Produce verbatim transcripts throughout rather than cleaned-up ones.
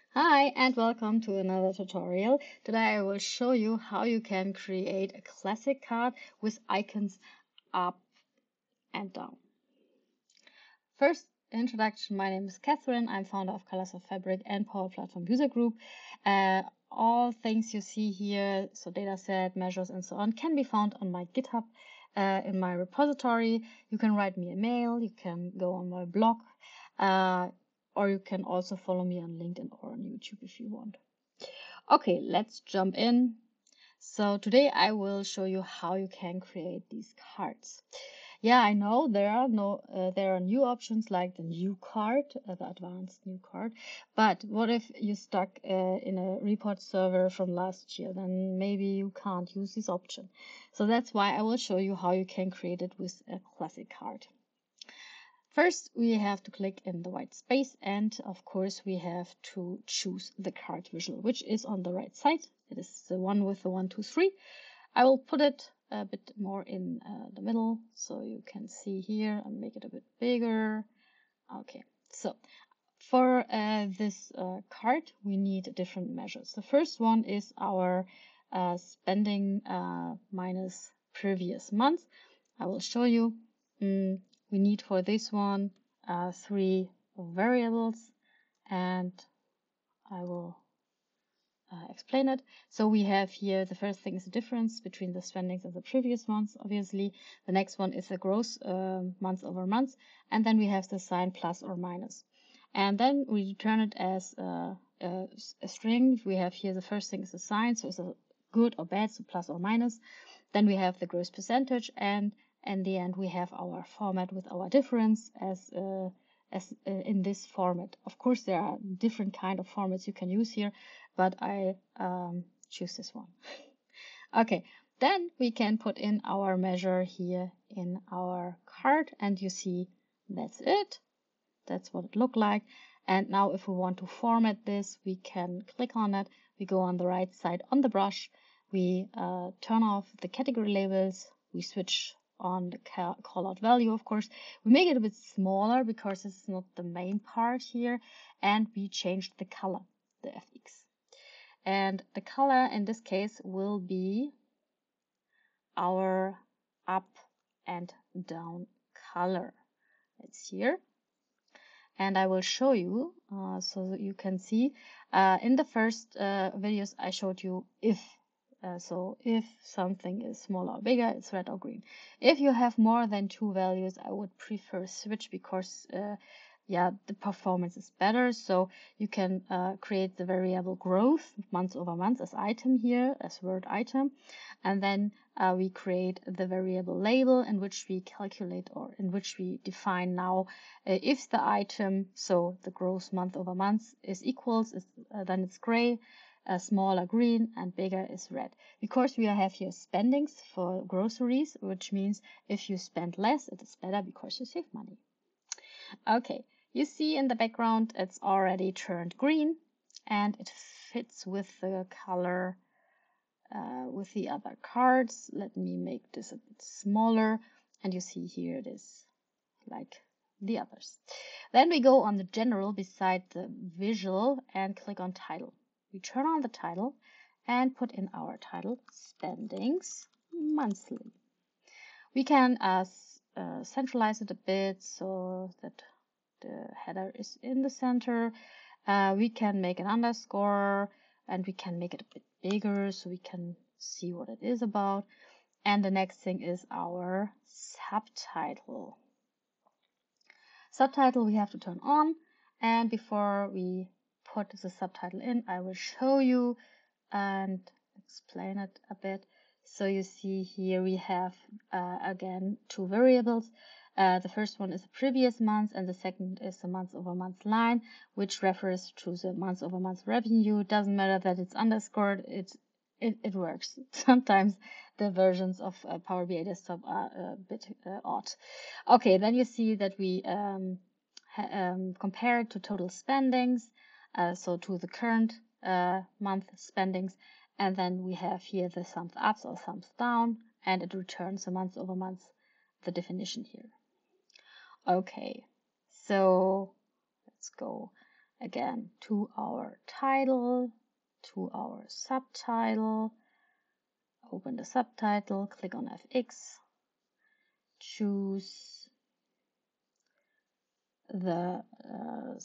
Hi and welcome to another tutorial. Today I will show you how you can create a classic card with icons up and down. First introduction, my name is Catherine. I'm founder of Colors of Fabric and Power Platform User Group. Uh, all things you see here, so dataset, measures and so on, can be found on my GitHub uh, in my repository. You can write me a mail, you can go on my blog, uh, or you can also follow me on LinkedIn or on YouTube if you want. Okay, let's jump in. So today I will show you how you can create these cards. Yeah, I know there are no uh, there are new options like the new card, uh, the advanced new card. But what if you stuck uh, in a report server from last year? Then maybe you can't use this option. So that's why I will show you how you can create it with a classic card. First, we have to click in the white space, and of course, we have to choose the card visual, which is on the right side. It is the one with the one, two, three. I will put it a bit more in uh, the middle so you can see here and make it a bit bigger. Okay, so for uh, this uh, card, we need different measures. The first one is our uh, spending uh, minus previous month. I will show you. Mm, we need for this one uh, three variables, and I will uh, explain it. So we have here the first thing is the difference between the spendings and the previous months, obviously. The next one is the gross uh, month over month, and then we have the sign plus or minus. And then we return it as a, a, a string. We have here the first thing is the sign, so it's a good or bad, so plus or minus. Then we have the gross percentage, and in the end we have our format with our difference as uh, as uh, in this format. Of course, there are different kind of formats you can use here, but I um, choose this one. Okay, then we can put in our measure here in our card, and you see that's it. That's what it looked like. And now if we want to format this, we can click on it. We go on the right side on the brush. We uh, turn off the category labels. We switch on the callout value, of course. We make it a bit smaller because this is not the main part here. And we changed the color, the F X. And the color in this case will be our up and down color. It's here. And I will show you uh, so that you can see. Uh, in the first uh, videos, I showed you if. Uh, so if something is smaller or bigger, it's red or green. If you have more than two values, I would prefer switch because uh, yeah, the performance is better. So you can uh, create the variable growth month over month as item here, as word item. And then uh, we create the variable label in which we calculate or in which we define now uh, if the item, so the growth month over month is equals, is, uh, then it's gray, uh, smaller green, and bigger is red. Because we have here spendings for groceries, which means if you spend less, it is better because you save money. Okay, you see in the background it's already turned green and it fits with the color uh, with the other cards. Let me make this a bit smaller, and you see here it is like the others. Then we go on the general beside the visual and click on title. We turn on the title and put in our title spendings monthly. We can uh, uh, centralize it a bit so that the header is in the center. Uh, we can make an underscore and we can make it a bit bigger so we can see what it is about. And the next thing is our subtitle. Subtitle we have to turn on, and before we put the subtitle in, I will show you and explain it a bit. So you see here we have uh, again two variables. Uh, the first one is the previous month, and the second is the month over month line, which refers to the month over month revenue. It doesn't matter that it's underscored, it's It, it works. Sometimes the versions of uh, Power B I Desktop are a bit uh, odd. Okay, then you see that we um, um, compare it to total spendings, uh, so to the current uh, month spendings, and then we have here the thumbs ups or thumbs down, and it returns the month over month, the definition here. Okay, so let's go again to our title, to our subtitle, open the subtitle, click on F X, choose the uh,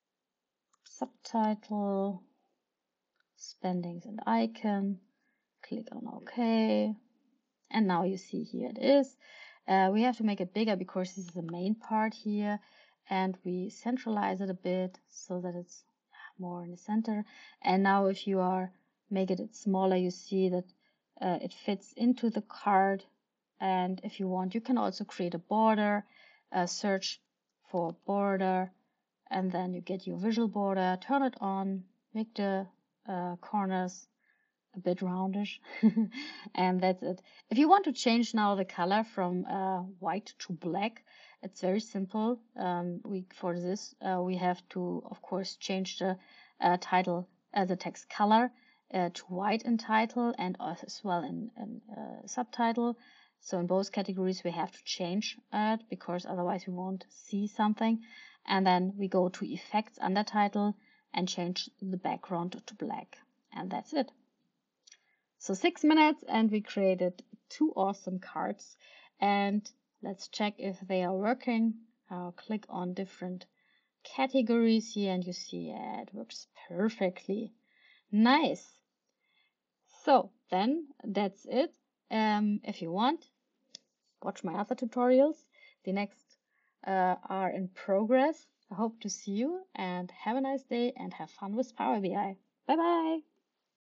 subtitle, spendings and icon, click on OK, and now you see here it is. Uh, we have to make it bigger because this is the main part here, and we centralize it a bit so that it's more in the center. And now if you are make it smaller, you see that uh, it fits into the card. And if you want, you can also create a border, uh, search for border, and then you get your visual border, turn it on, make the uh, corners a bit roundish, and that's it. If you want to change now the color from uh, white to black, it's very simple. Um, we for this uh, we have to, of course, change the uh, title, uh, the text color uh, to white in title and as well in, in uh, subtitle. So in both categories we have to change it because otherwise we won't see something. And then we go to effects under title and change the background to black. And that's it. So six minutes and we created two awesome cards. And let's check if they are working. I'll click on different categories here and you see, yeah, it works perfectly. Nice. So then that's it. Um, if you want, watch my other tutorials. The next uh, are in progress. I hope to see you and have a nice day and have fun with Power B I. Bye bye.